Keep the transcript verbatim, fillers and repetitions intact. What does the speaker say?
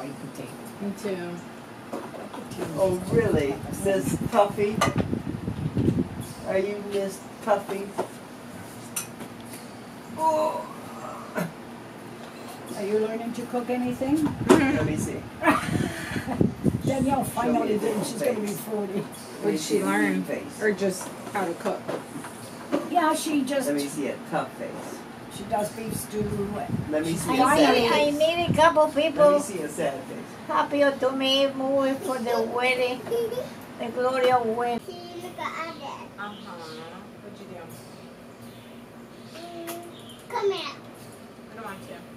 white potato. Me too. Oh, really? Miss Puffy? Are you Miss Puffy? Oh. Are you learning to cook anything? Let me see. Danielle finally me did. the She's face. going to be forty. What did she learn? Or just how to cook? Yeah, she just, Let me see a tough face. she does beef stew. Let me see a I sad need- face. I need a couple Let me people see a sad face. happy to me moving for the wedding, the Gloria wedding. Look at it. Uh-huh. What'd you do? Come here. I don't want to.